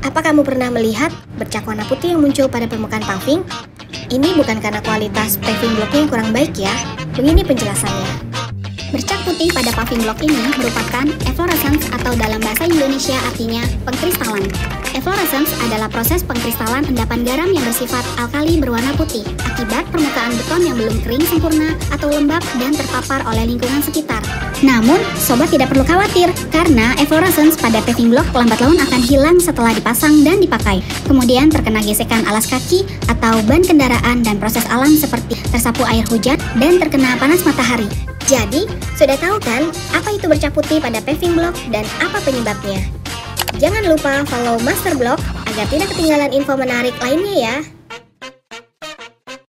Apa kamu pernah melihat bercak warna putih yang muncul pada permukaan paving? Ini bukan karena kualitas paving blocknya yang kurang baik ya. Begini penjelasannya. Bercak putih pada paving block ini merupakan efflorescence atau dalam bahasa Indonesia artinya pengkristalan. Efflorescence adalah proses pengkristalan endapan garam yang bersifat alkali berwarna putih akibat permukaan beton yang belum kering sempurna atau lembab dan terpapar oleh lingkungan sekitar. Namun, sobat tidak perlu khawatir karena efflorescence pada paving block lambat laun akan hilang setelah dipasang dan dipakai. Kemudian terkena gesekan alas kaki atau ban kendaraan dan proses alam seperti tersapu air hujan dan terkena panas matahari. Jadi, sudah tahu kan apa itu bercak putih pada paving block dan apa penyebabnya? Jangan lupa follow Master Block agar tidak ketinggalan info menarik lainnya ya.